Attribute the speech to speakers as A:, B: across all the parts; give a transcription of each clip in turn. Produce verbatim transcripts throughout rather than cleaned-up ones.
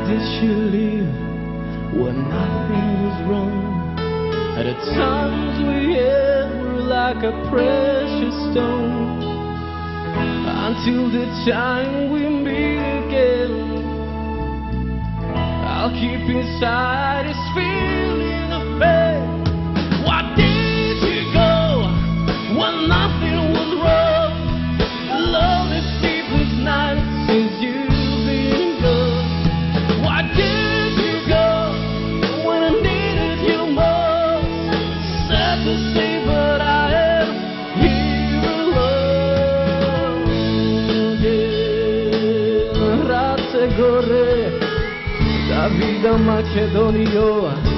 A: did you leave when nothing was wrong? At the times we had were like a precious stone. Until the time we meet again, I'll keep inside this feeling of pain. Why did you go when nothing was wrong? Lonely sleepless nights since you've been gone. Why did you go when I needed you most? Sad to say, but I am here alone. Yeah. Race gore, Davida Macedonio.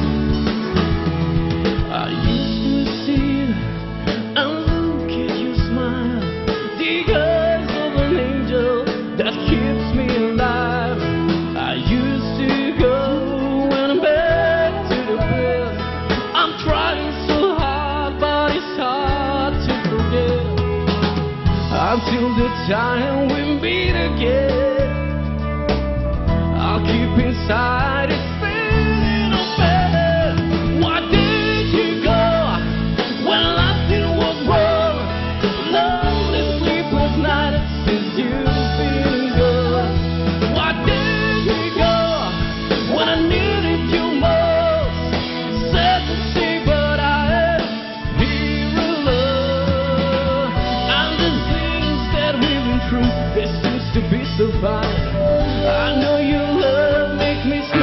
A: I used to see and look at your smile, the eyes of an angel that keeps me alive. I used to go when I'm back to the bed. I'm trying so hard, but it's hard to forget. Until the time we meet again, I'll keep inside this feeling of pain. Why did you go when nothing was wrong? Lonely sleepless nights since you've been gone. Why did you go when I needed you most? Sad to say, but I am here alone. And the things that we've been through, it seems to be so fine. I know your love makes me